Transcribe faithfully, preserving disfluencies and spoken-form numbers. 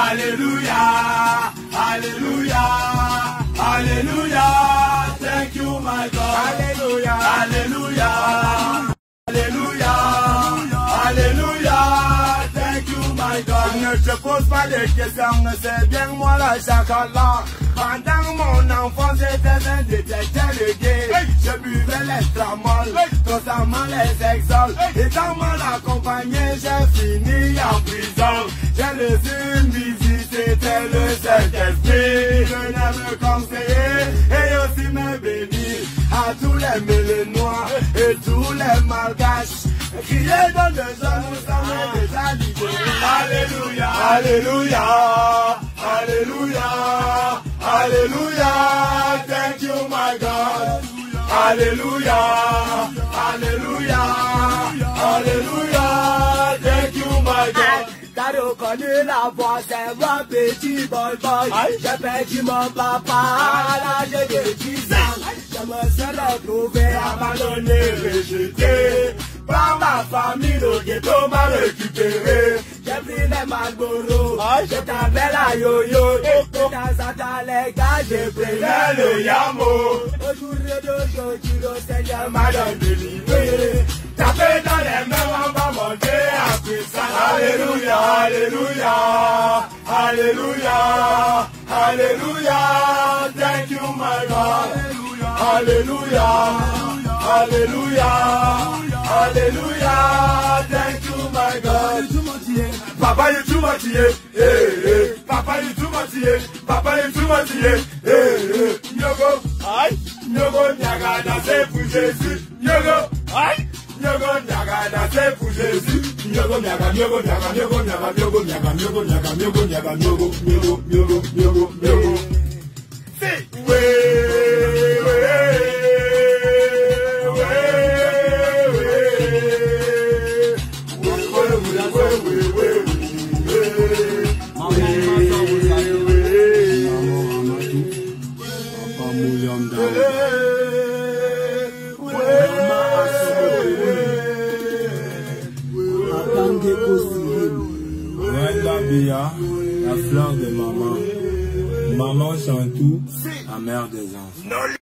Hallelujah, hallelujah, hallelujah. Thank you, my God. Hallelujah, hallelujah, hallelujah, hallelujah. Thank you, my God. Ne te pose pas de questions, c'est bien moi la chocolat. Pendant mon enfance, j'étais un détecteur de gay. Je buvais l'extramol, constamment les exols. Et dans mon accompagné, j'ai fini en prison. J'ai reçu une visite, c'était le Saint-Esprit. Je venais me conseiller et aussi me bénir à tous les Mélanois et tous les Malgaches. Criez dans le zone, nous sommes déjà libérés. Alléluia, alléluia, alléluia. Hallelujah, thank you, my God. Hallelujah, hallelujah, hallelujah, thank you, my God. T'as reconnu la voix, c'est moi, petit boy boy. J'ai perdu mon papa à l'âge de dix ans. Je me suis retrouvé abandonné, rejeté par ma famille, le ghetto m'a récupéré. J'ai pris les Marlboro, je t'avais la yo-yo. De temps en temps, les gars, j'ai pris le yamo. Aujourd'hui d'aujourd'hui, le Seigneur m'a délivré. Tapez dans les mains, on va monter à puissance. Alléluia, alléluia, alléluia, alléluia. Thank you, my God. Alléluia, alléluia. Hallelujah, thank you, my God. Papa, you too much, yeah. Hey, hey. Papa, you too much, yeah. Papa, you too much, yeah. Hey, hey. Nyogo, aïe. Nyogo, nyaga, danser pour Jésus. Nyogo, aïe. Nyogo, nyaga, danser pour Jésus. Nyogo, nyaga, nyogo, nyaga, nyogo, nyaga, nyogo, nyaga, nyogo, nyaga, nyogo, nyaga, nyogo, nyogo, nyogo, nyogo, nyogo. Si, ouais, ouais. La fleur de maman. Maman Chantou, la mère des enfants.